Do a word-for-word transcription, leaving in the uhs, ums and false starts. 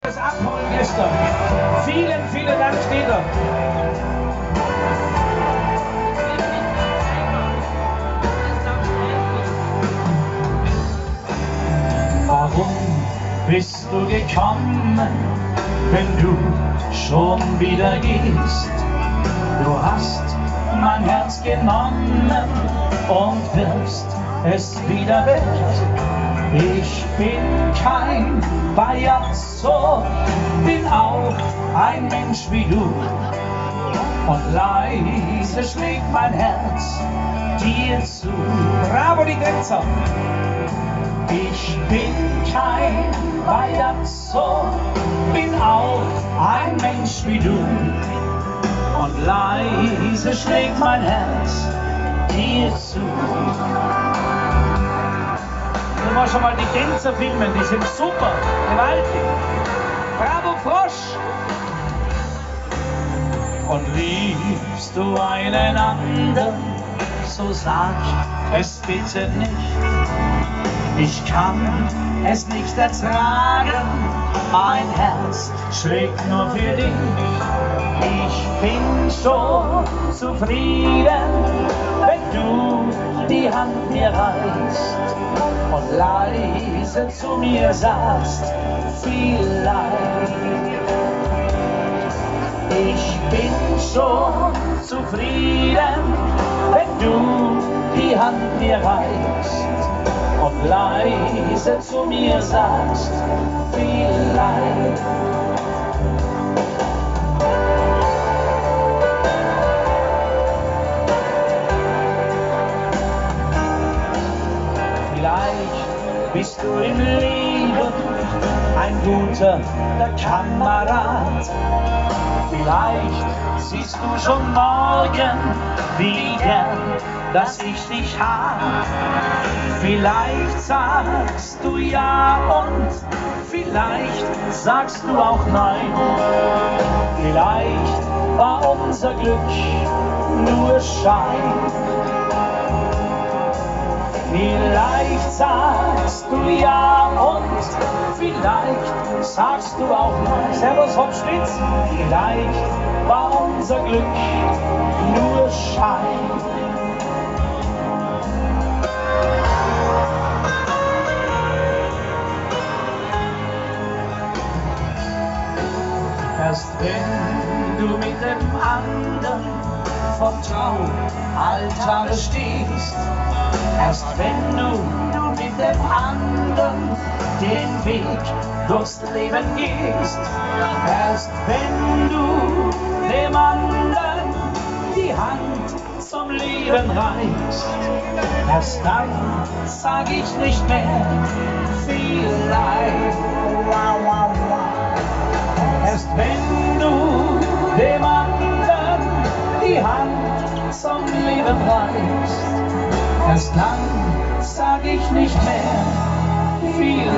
Das Abholen gestern. Vielen, vielen Dank, Dieter. Warum bist du gekommen, wenn du schon wieder gehst? Du hast mein Herz genommen und wirfst es wieder weg. Ich bin kein Payaso, bin auch ein Mensch wie du. Und leise schlägt mein Herz dir zu. Bravo, die Tänzer! Ich bin kein Payaso, bin auch ein Mensch wie du. Und leise schlägt mein Herz dir zu. Wenn wir schon mal die Tänzer filmen, die sind super, gewaltig. Bravo, Frosch! Und liebst du einen anderen, so sag es bitte nicht. Ich kann es nicht ertragen, mein Herz schlägt nur für dich. Ich bin schon zufrieden, wenn du die Hand mir reichst und leise zu mir sagst, vielleicht. Ich bin schon zufrieden, wenn du die Hand mir reichst und leise zu mir sagst, vielleicht. Vielleicht bist du im Leben ein guter Kamerad. Vielleicht siehst du schon morgen, wie gern, dass ich dich hab. Vielleicht sagst du ja und vielleicht sagst du auch nein. Vielleicht war unser Glück nur Schein. Vielleicht sagst du ja und vielleicht sagst du auch nein. Servus Hopspitz. Vielleicht war unser Glück nur Schein. Erst wenn du mit dem anderen vor Traualtare stehst, erst wenn du mit dem anderen den Weg durchs Leben gehst, erst wenn du dem anderen die Hand zum Leben reichst, erst dann sag ich nicht mehr vielleicht. Erst wenn du dem anderen die Hand zum Leben reichst, erst dann sag ich nicht mehr viel.